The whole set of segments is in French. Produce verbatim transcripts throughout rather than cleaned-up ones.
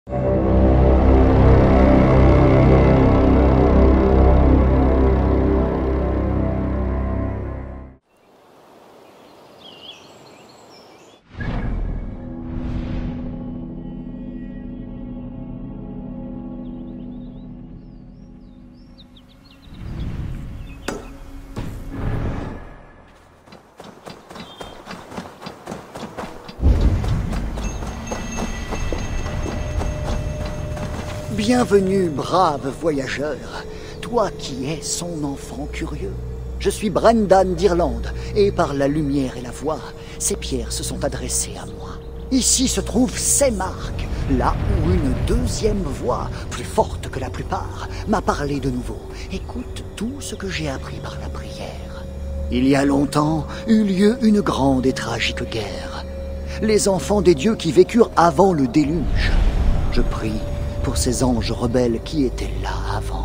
Bienvenue, brave voyageur, toi qui es son enfant curieux. Je suis Brendan d'Irlande, et par la lumière et la voix, ces pierres se sont adressées à moi. Ici se trouvent ces marques, là où une deuxième voix, plus forte que la plupart, m'a parlé de nouveau. Écoute tout ce que j'ai appris par la prière. Il y a longtemps eut lieu une grande et tragique guerre. Les enfants des dieux qui vécurent avant le déluge. Je prie pour ces anges rebelles qui étaient là avant.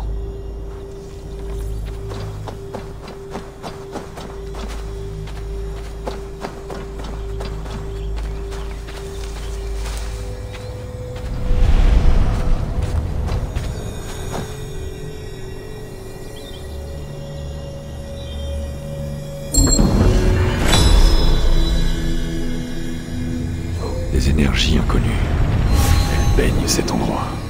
Des énergies inconnues. Elles baignent cet endroit.